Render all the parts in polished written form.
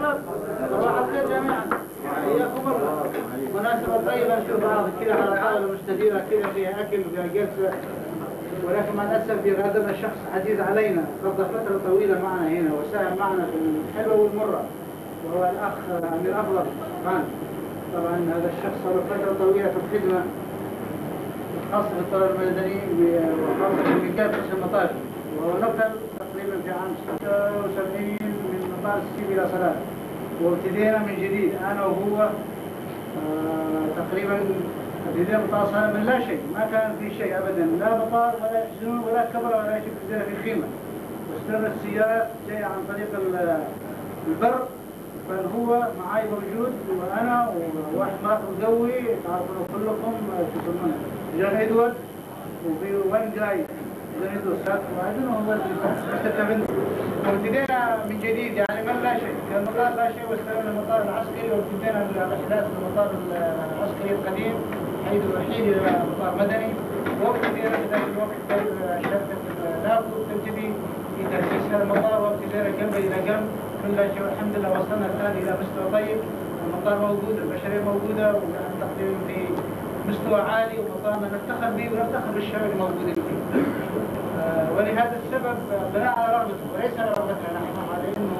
شباب صباح الخير جميعا. حياكم الله. مناسبة طيبة نشوف بعض كذا على طاولة مستديرة كذا فيها أكل وفيها جلسة، ولكن مع الأسف يغادرنا شخص عزيز علينا قضى فترة طويلة معنا هنا وساهم معنا في الحلوة والمرة، وهو الأخ أمير أفضل خان. طبعا هذا الشخص صار فترة طويلة في الخدمة خاصة في الطلب المدني وخاصة في مجال قسم المطار، وهو نقل تقريبا في عام 76 من مطار السيب إلى صلاح، وابتدينا من جديد أنا وهو تقريبا ابتدينا مطار صلاح من لا شيء، ما كان في شيء أبدا، لا مطار ولا يحزنون ولا كبرة ولا شيء، ابتدينا في خيمة واستلمت السيارات جاية عن طريق البر. فهو معي موجود وانا وواحد مراقب قوي تعرفونه كلكم تسمونه جون ادوارد، وفي وان جاي جون ادوارد وبعدين هو اللي وابتدينا من جديد يعني من لا شيء، كان المطار لا شيء واستلمنا المطار العسكري وابتدينا الرحلات في المطار العسكري القديم حيث الوحيد الى مطار مدني، وابتدينا في ذلك الوقت شركه ناكو تبتدي في تاسيس هذا المطار، وابتدينا جنب الى جنب كل شيء والحمد لله وصلنا الآن إلى مستوى طيب، المطار موجود، البشرية موجودة وتقريبا في مستوى عالي، ومطارنا نفتخر به ونفتخر بالشباب الموجودين فيه. ولهذا السبب بناء على رغبته وليس على رغبتنا نحن، على إنه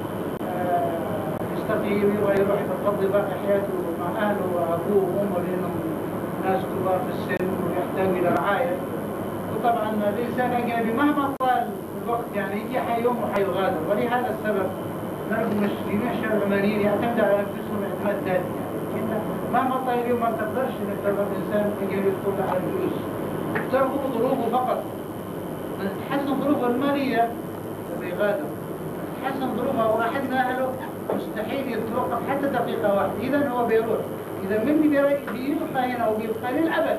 يستقيم ويروح يقضي باقي حياته مع أهله وأبوه وأمه لأنهم ناس كبار في السن ويحتاجوا إلى رعاية. وطبعا الإنسان أجنبي مهما طال الوقت يعني يجي يوم وحيغادر، ولهذا السبب نرجو جميع الشباب العمانيين يعتمدوا على انفسهم اعتماد ذاتي، يعني مهما طال اليوم ما تقدرش انك تبقى انسان اجنبي تقول على الفلوس، ترغب ظروفه فقط، تحسن ظروفه الماليه بيغادر، تحسن ظروفه واحد من اهله مستحيل يتوقف حتى دقيقه واحده، اذا هو بيروح، اذا مني بيبقى هنا وبيبقى للابد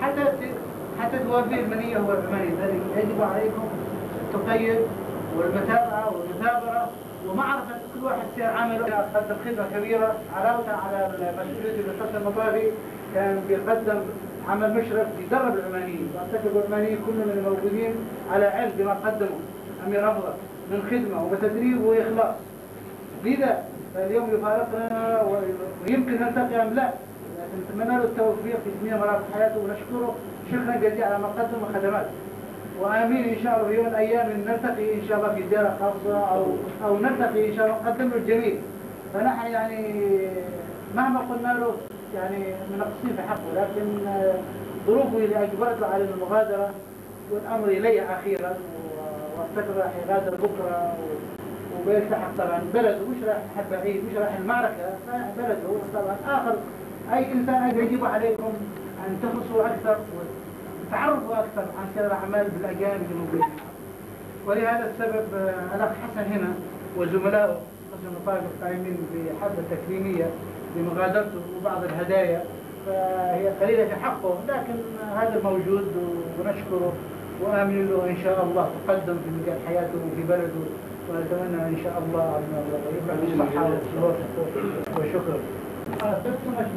حتى توفي المنيه هو العماني. لذلك يجب عليكم التقيد والمتابعه والمثابره ومعرفة كل واحد سير عمله. قدم خدمة كبيرة علاوة على مسؤوليته بالقسم المطاري، كان بيقدم عمل مشرف يدرب العمانيين، واعتقد العمانيين كلهم اللي موجودين على علم بما قدمه أمير أفضل من خدمة وتدريب وإخلاص. لذا اليوم يفارقنا ويمكن نلتقي أم لا، لكن نتمنى له التوفيق في جميع مراحل حياته ونشكره شكرا جزيلا على ما قدم وخدمات. وآمين إن شاء الله في يوم من الأيام نلتقي إن شاء الله في زيارة خاصة أو نلتقي إن شاء الله نقدم له الجميل. فنحن يعني مهما قلنا له يعني منقصين في حقه، لكن ظروفه اللي أجبرته على المغادرة والأمر إلي أخيرا، وافتكر راح يغادر بكرة وبيلتحق طبعا بلده، مش راح حد بعيد، مش راح المعركة، بلده طبعا آخر. أي إنسان يجب عليكم أن تخلصوا أكثر تعرفوا أكثر عن سير الأعمال بالأجانب الموجودين. ولهذا السبب الأخ حسن هنا وزملائه قسم المطارق القائمين بحفلة تكريمية بمغادرته وبعض الهدايا، فهي قليلة في حقه، لكن هذا موجود ونشكره وآمن له إن شاء الله تقدم في مجال حياته وفي بلده، ونتمنى إن شاء الله أن يبقى بالصحة والوفاء وشكرا. Just so much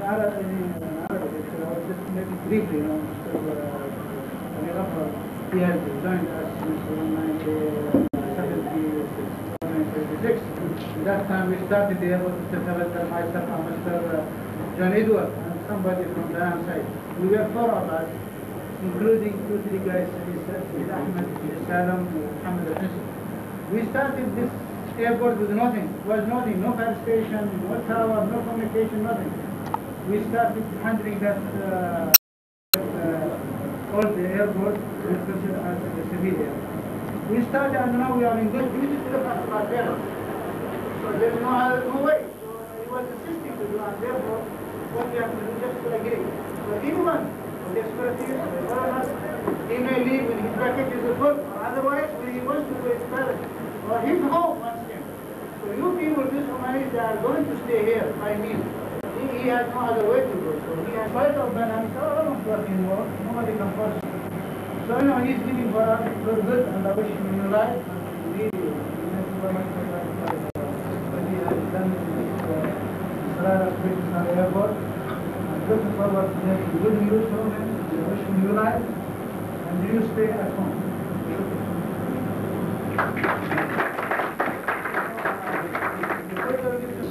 briefly, he has joined us since 1976. That time we started the airport, Mr. Tabatar, myself, and Mr. John Edward, and somebody from the Nam side. We were 4 of us, including 2-3 guys, Ahmed, Salam, Muhammad al-Hisn. We started this airport with nothing, was nothing, no fire station, no tower, no communication, nothing. We started handling that all the airport is considered as a civilian. We started and now we are in good condition to look at our airport. So there is no way. So he was insisting to do and therefore what we have to do just to agree. So anyone with expertise, he may leave when his package is full, or otherwise when he wants to go his private or his home wants him. So you people, these Somalis, they are going to stay here by me. He has no other way to go. So he has quite of them and I don't work anymore. Nobody can force him. So anyway, he's living for us for good and I wish him a new life. And really, thank you very much for that. What he has done in this Sarara International Airport. I'm looking forward to hearing good news from him. I wish him a new life. And you stay at home. Before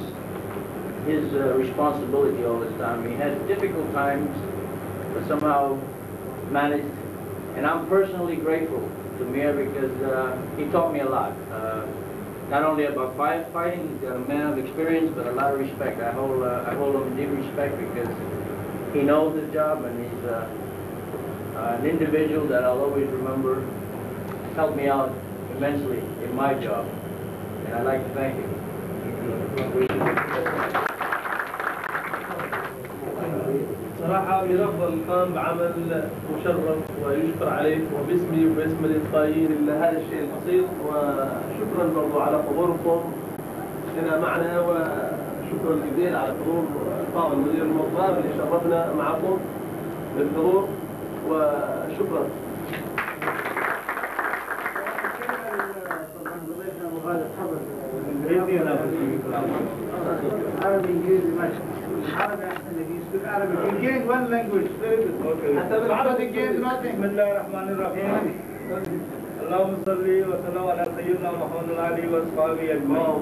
his responsibility all this time. He had difficult times, but somehow managed. And I'm personally grateful to Mir because he taught me a lot. Not only about firefighting, he's got a man of experience, but a lot of respect. I hold him in deep respect because he knows his job, and he's an individual that I'll always remember. Helped me out immensely in my job, and I'd like to thank him. صراحة أمير أفضل قام بعمل مشرف ويشكر عليه وباسمي وباسم الإطفائيين لهذا الشيء البسيط، وشكرا برضو على حضوركم هنا معنا، وشكرا جزيلا على حضور الفاضل المدير المطار اللي شرفنا معكم بالحضور، وشكرا. عربي انجليزي ماشي. عربي احسن لك يسبق عربي. You gained one language. Very good. Okay. حتى بالعربي gained nothing. بسم الله الرحمن الرحيم. اللهم صل وسلم على سيدنا محمد وعلى اله وصحبه اجمعين.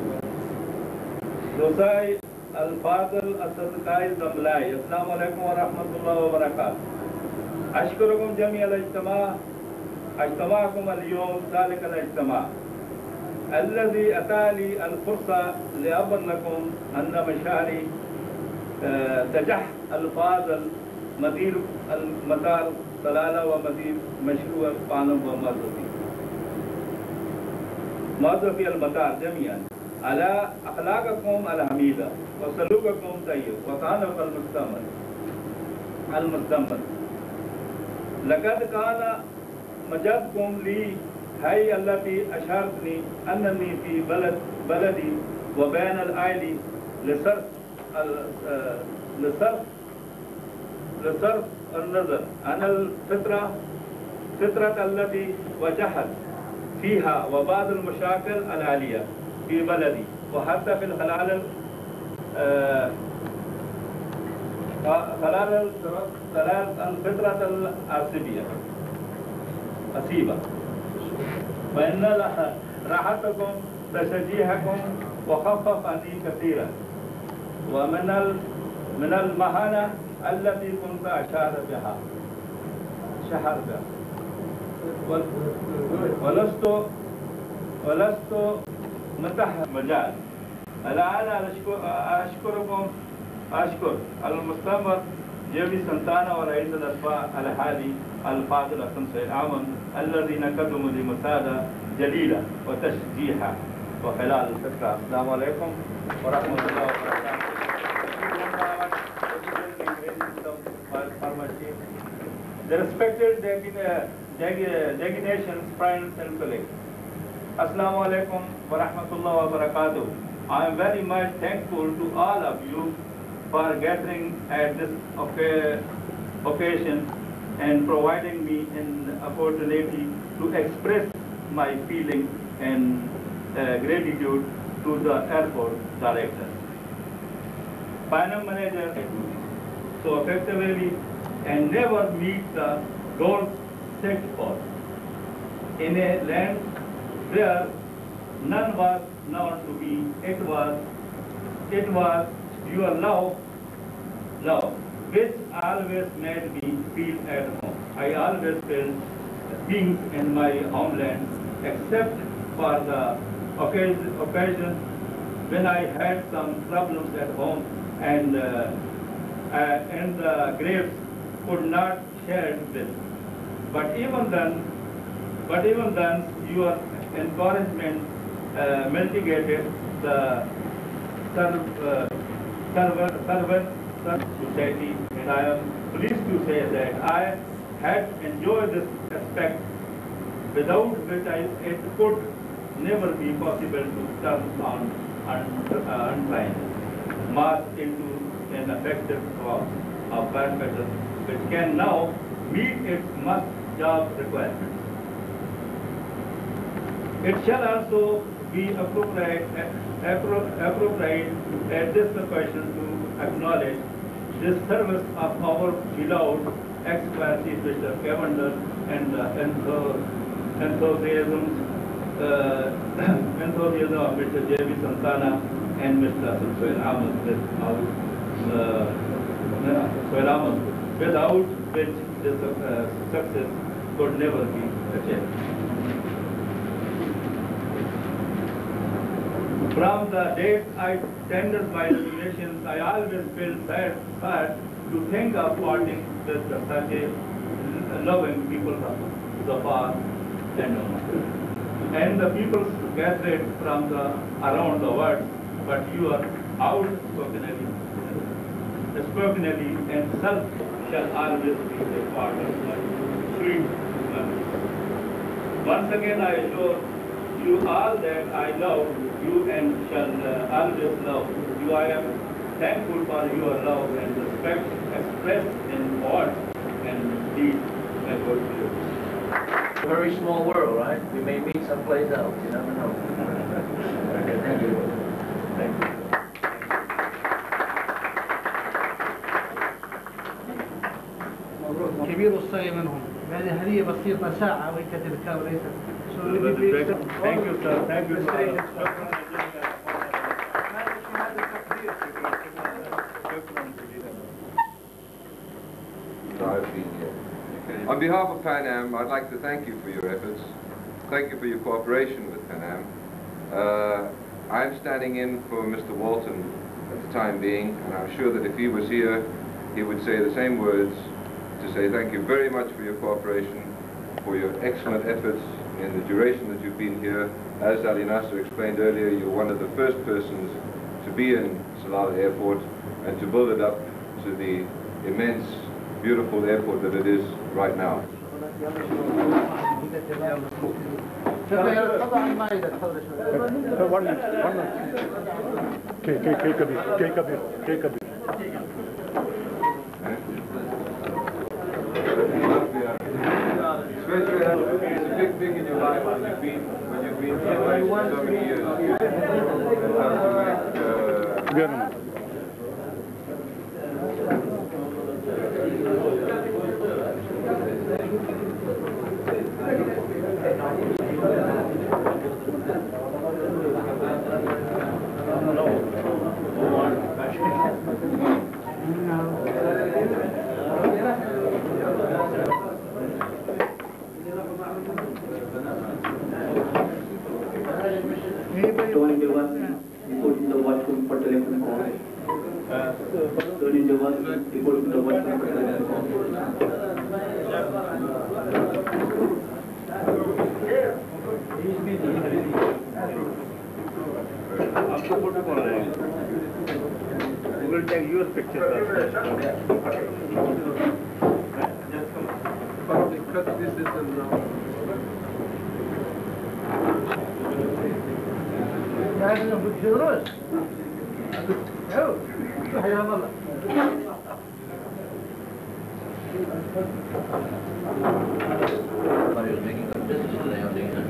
دوساي الفاضل الصدقاء الزملاء، السلام عليكم ورحمة الله وبركاته. أشكركم جميع اجتماعكم اليوم ذلك الاجتماع الذي أتى لي الفرصة لأبلغ لكم أن مشاري تجح الفاضل مدير المطار صلالة ومدير مشروع قانون وموظفي المطار جميعا على أخلاقكم الحميدة وسلوككم طيب وكانوا المستمر. لقد كان مجدكم لي هي التي أشارتني أنني في بلدي وبين الأهل لصرف النظر عن الفترة التي واجهت فيها وبعض المشاكل العالية في بلدي، وحتى في خلال الفترة العصيبة، فإن راحتكم تشجيعكم وخفف عني كثيرا من المهانة التي كنت أشعر بها ولست متاح مجال. الآن أشكر المستمر جيبي سنتانا ورئيس الأسباء الحالي الفاضل حسن سيد عامر الذين قدموا لي مساعدة جليلة وتشجيعا وخلال الفترة. السلام عليكم ورحمة الله وبركاته. The respected designations, friends and colleagues. Assalamu alaikum wa rahmatullahi wa barakatuh. I am very much thankful to all of you for gathering at this occasion and providing me an opportunity to express my feeling and gratitude to the airport director, panel manager, so effectively and never meet the goals set for. In a land where none was known to be, it was your love, which always made me feel at home. I always felt things in my homeland, except for the occasion when I had some problems at home and the graves could not share this. But even then, your encouragement mitigated the servant society, and I am pleased to say that I had enjoyed this aspect, without which it could never be possible to turn on untrained mass into an effective cause of firefighter, which can now meet its must job requirements. It shall also be appropriate at this occasion to acknowledge this service of our beloved ex-Vice Bishop Cavender and the enthusiasm of Mr. J.B. Santana and Mr. Sohail Ahmed without which this success could never be achieved. From the date I tendered my resignations, I always felt sad to think of parting with such a loving people of the past and the people gathered from around the world, but you are outspokenly and self shall always be a part of my sweet memory. Once again I assure you all that I love you and shall always love you. I am thankful for your love and respect expressed in words and deeds. Very small world, right? We may meet someplace else. You never know. Okay, thank you. Thank you. كبير والصغير منهم. هذه هدية بسيطة ساعة ويكتبها وليست. Thank you, sir. Thank you, sir. On behalf of Pan Am, I'd like to thank you for your efforts. Thank you for your cooperation with Pan Am. I'm standing in for Mr. Walton at the time being, and I'm sure that if he was here, he would say the same words to say thank you very much for your cooperation, for your excellent efforts in the duration that you've been here. As Ali Nasser explained earlier, you're one of the first persons to be in Salalah Airport and to build it up to the immense, beautiful airport that it is right now. Especially, it's a big thing in your life when you've been here for so many years. Tony Devas, reporting the watchroom for telephone call. Tony Devas, reporting the watchroom for telephone call. We will take your picture first. Cut this and هذا بالجروس. أو حيا الله. Are you taking a business today or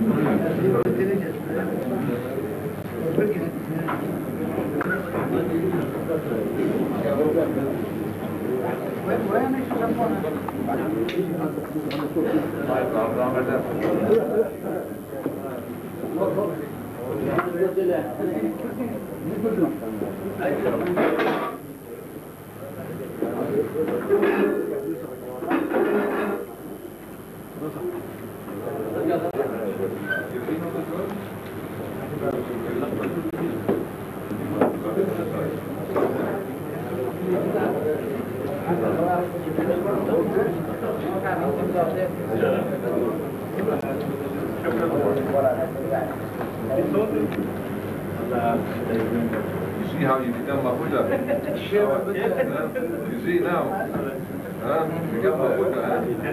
you see how you become Mahuda? You see now? You become Mahuda.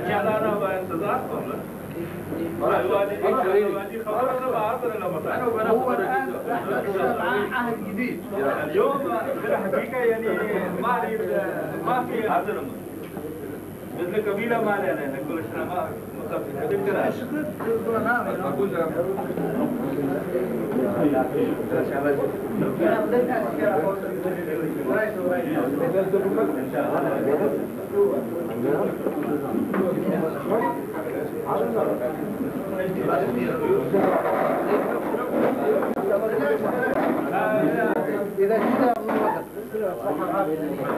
هو الآن عهد جديد. اليوم بالحقيقة يعني ما في حضر مثل قبيلة ما لنا نقول احنا ما إذا شئت أظن وقت.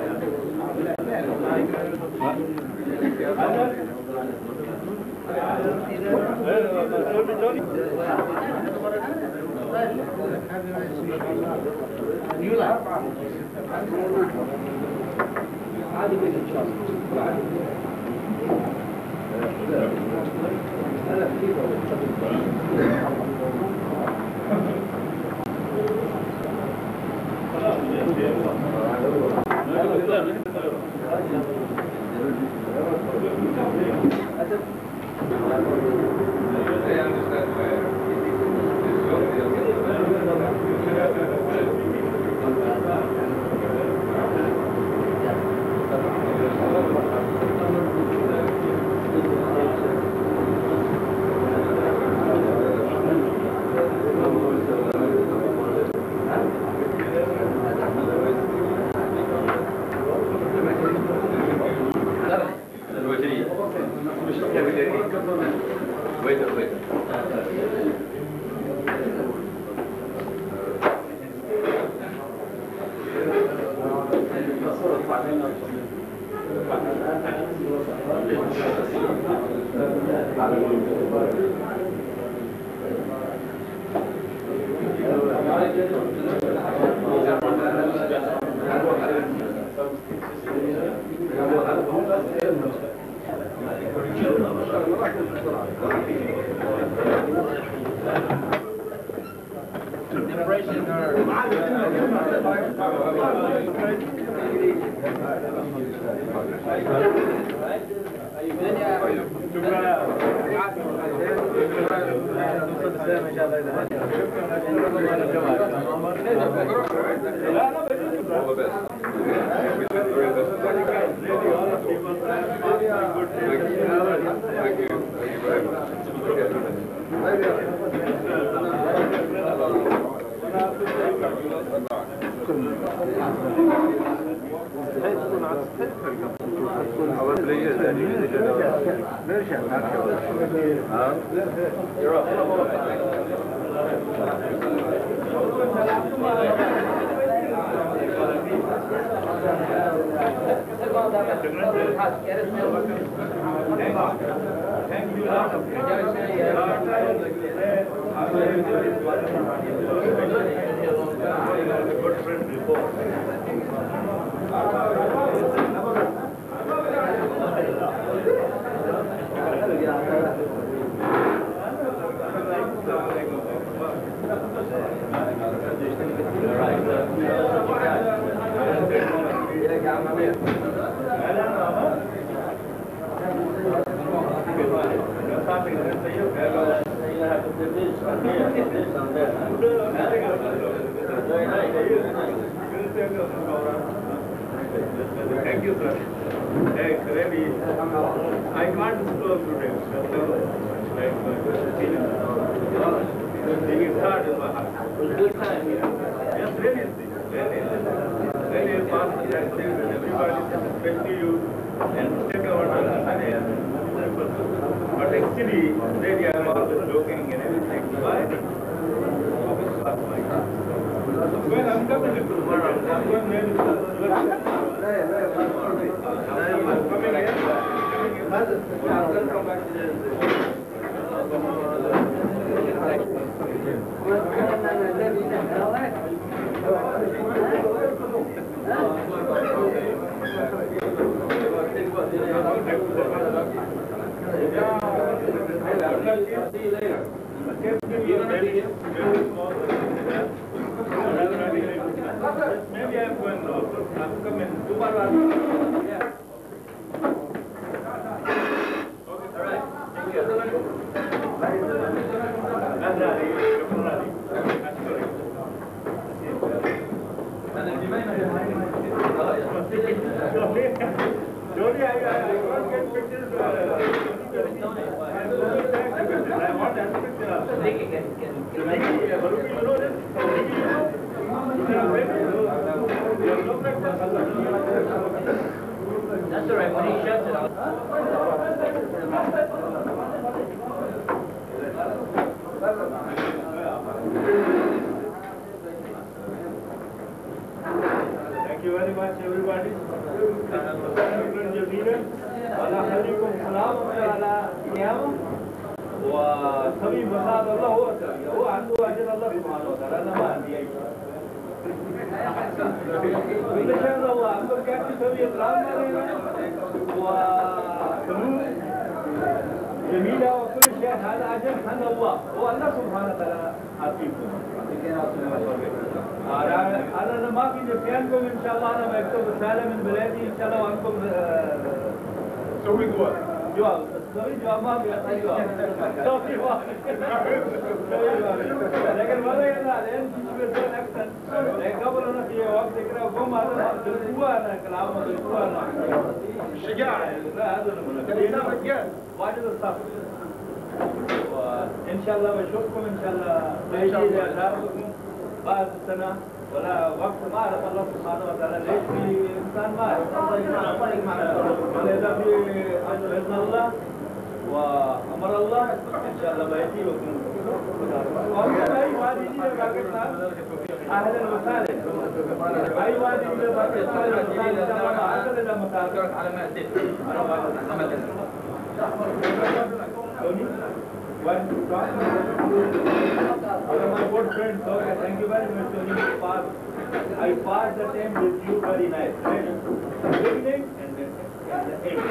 Thank you, sir. Thanks, really. I can't disclose today. It's hard in my heart. Good time here. Yes, really. Really, past that thing that everybody respect you and take our understanding. But actually, really, I'm always joking and everything. Why? Well, I'm coming to tomorrow. I'm going to see you later. Maybe I'm going to come in. Yeah. All right. Thank you. Jody, I want to get pictures. I want that picture. That's all right. When he shuts it, Thank you very much, everybody. وسبي مساعد الله هو عنده أجر الله سبحانه وتعالى أنا ما عندي أي شيء. كل شيء الله أمر كان سبي إكرام علينا وفنون جميلة وكل شيء هذا أجر من الله هو الله سبحانه وتعالى عطيكم. أنا ما في نسيانكم إن شاء الله. أنا بكتب رسالة من بلادي إن شاء الله وأنكم سوي جواب. جواب سوي جواب ما في أي جواب. سوي جواب. لكن ما بينا لين تجيبون أكثر. لكن قبل أنا في وقت كده قوم هذا القوة أنا كلام القوة أنا. الشجاعة. لا هذا المنافق. واجد الصبر. وإن شاء الله بشوفكم إن شاء الله بيجي لأزاركم بعد السنة ولا وقت ما عرف الله سبحانه وتعالى ليش في إنسان ما عرف ولذا في بإذن الله وأمر الله إن شاء الله بيجي لكم أي وادي إلى باكستان أهلا وسهلا أي وادي إلى باكستان إن شاء الله أهلا إلى مكان على ما أتيت One, my good friend, okay, thank you very much, Tony. I passed the time with you very nice. Right? Beginning and the end.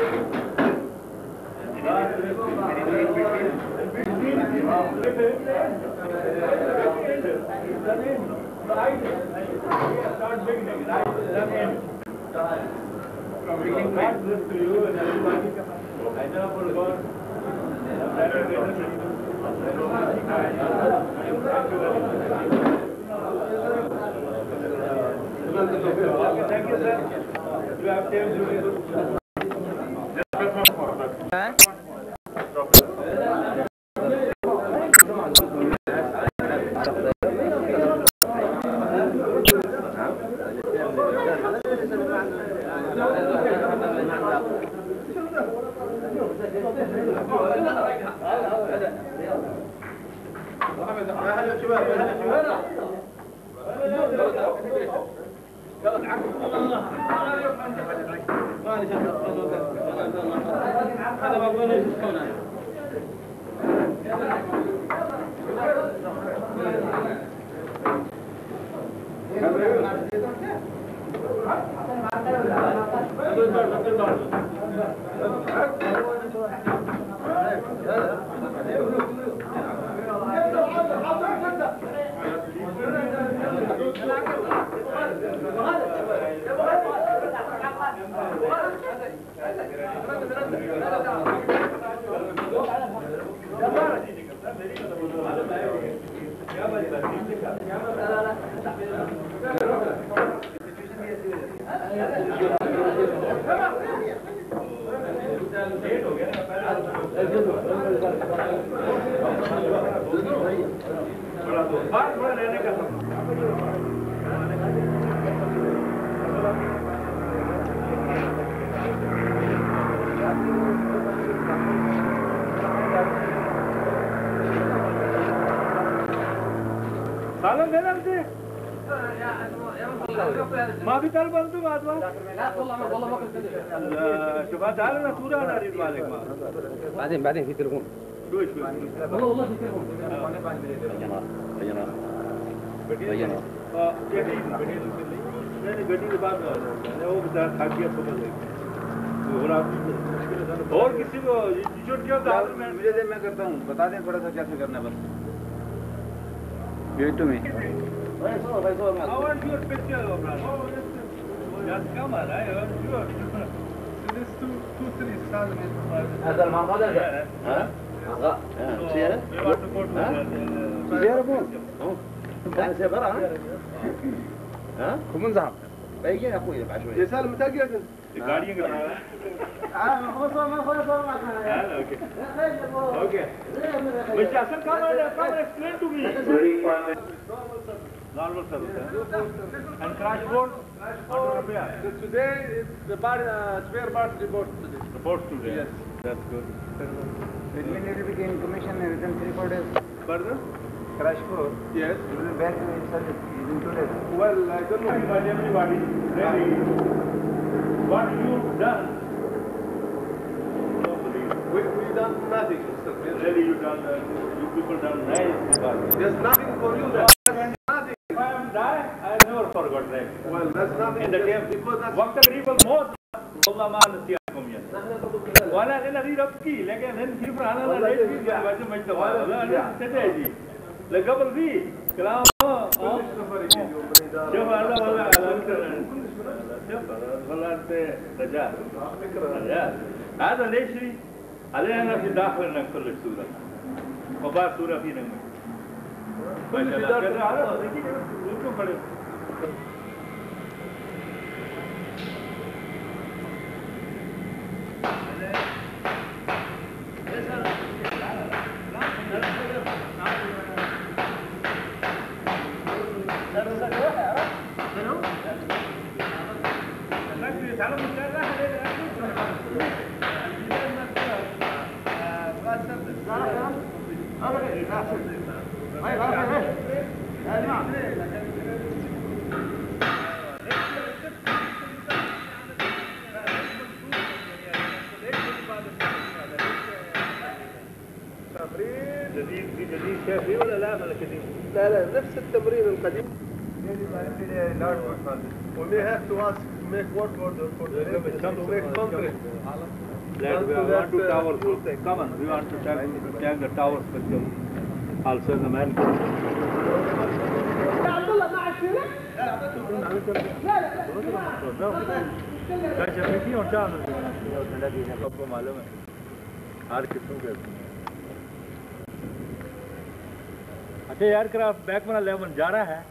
Start beginning, right? The end. God bless to you and everybody. I never forgot. Thank you, sir. You have time to ما في طلب انتم بعد لا والله ما كنت شوف تعالوا انا صوره انا اريد مالك ما بعدين في تليفون شوي والله في تليفون بينا جديد मैंने गड्डी के बाद वो बता था कि अब पकड़ ले और किसी को छोड़ दिया था मुझे दे मैं करता हूं बता दें थोड़ा सा कैसे करना है बस wait to me I want your picture, brother. Just come on, I want your. This 2-3 stars. هذا المنقذ هذا. ها؟ سيارة؟ سيارة فوق. كان سيارة ها؟ كم زعم؟ بيجي يا أخوي بعد شوي. يسأل متى جاء؟ गाड़ियाँ Okay. Mr. Hassan, come explain to me. Normal service. And crash board? Today, the spare parts reports today. Yes. That's good. It will be in commission within 3-4 days. Pardon? Krashpur. Yes. You will back to in today. Well, I don't know. But everybody, really, what you've done, nobody. We done nothing, Mr. Mir. Really, you people done nice. There's nothing for you there. Nothing. If I am die, I never forgot that. Well, that's nothing. In the game, Because that's وقت قريب الموت والله ما نسيكم يا وانا انا اريد ابكي لكن انت كيف انا ليش في جوازه مجتمع لا انا تدري لقبل ذي كلام شوف هذا والله شوف والله انت رجال هذا ليش علينا في داخلنا كل الصوره وبعد صوره فينا ما شاء الله كذا على بالكم بڑے جديد شافي ولا لا قديم؟ لا نفس التمرين القديم. We may have to ask make work order for the to make concrete. We want to towers. Come on, we want to take the towers with you. Also the man. अच्छा aircraft back वाला लेवन जा रहा है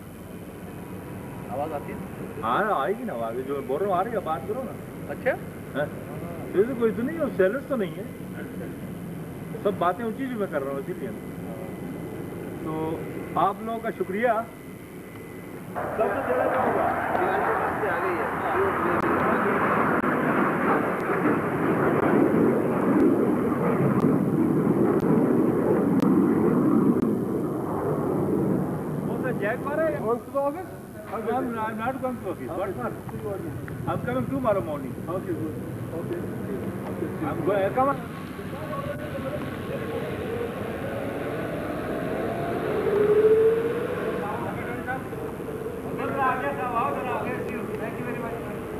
आवाज आती है हाँ आएगी ना आवाज जो बोल रहा हूँ आ रही है बात करो ना अच्छा तो कोई तो नहीं है सेलर्स तो नहीं है सब बातें ऊंची सी मैं कर रहा हूँ इसीलिए तो आप लोगों का शुक्रिया सबसे ज़्यादा क्या होगा आ गई है Jack Mara? On to the office? I'm not going to office. What for? I'm coming tomorrow morning. Okay, good. Okay. I'm going. Come on. Thank you very much.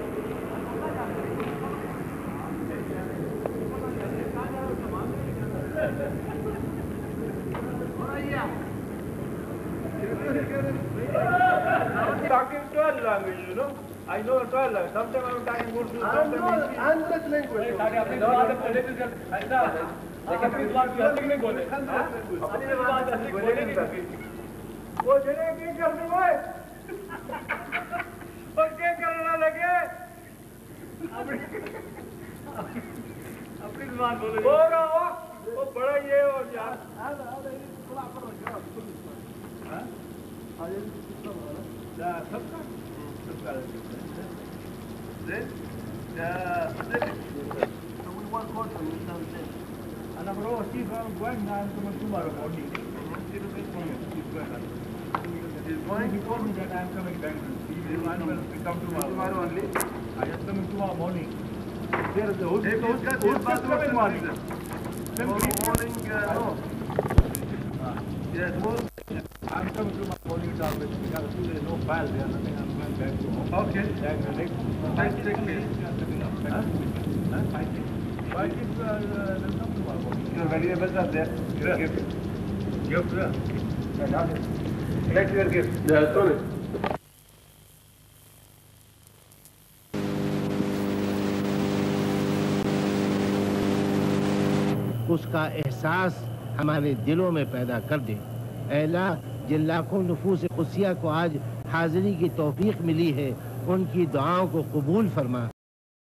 Talking 12 language, you know. I know 12 language. Sometimes I'm talking Urdu, sometimes English language. अपनी बात अपने ऐसा लेकिन इस बात की असली नहीं बोले अपनी बात असली बोले नहीं वो जने क्या करने भाई और क्या करना लगे अपनी बात बोले हो रहा हो वो बड़ा ये और यार सबका then so we work hard on this something and I'm Steve I'm going now I'm coming tomorrow morning he's going he told me that I'm coming back he will come tomorrow only I am coming tomorrow morning there is the whole coming morning morning no yes I'm coming to my morning job because there is no file there nothing I'm going back to home okay I take me why keep welcome to my morning your valuables are there your gift collect your gift उसका एहसास हमारे दिलों में पैदा कर दे। ऐ अल्लाह, जिन लाखों नफूस कुसिया को आज हाज़िरी की तौफीक मिली है, उनकी दुआओं को कबूल फरमा।